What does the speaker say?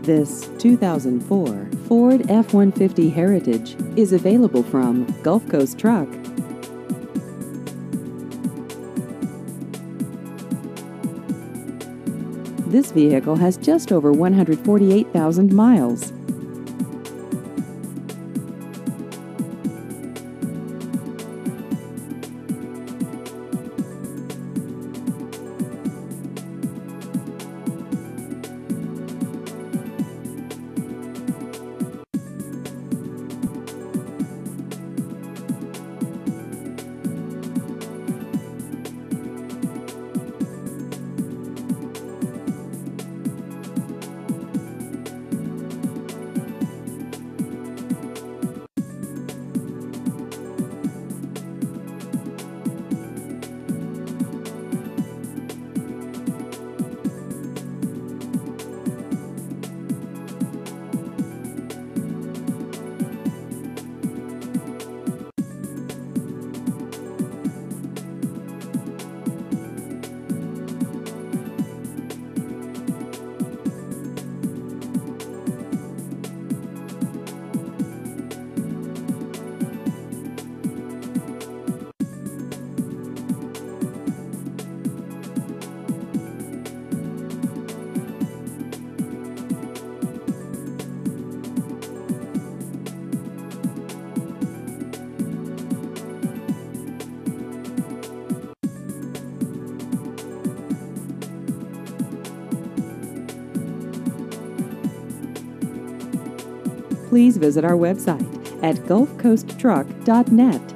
This 2004 Ford F-150 Heritage is available from Gulf Coast Truck. This vehicle has just over 148,000 miles. Please visit our website at gulfcoasttruck.net.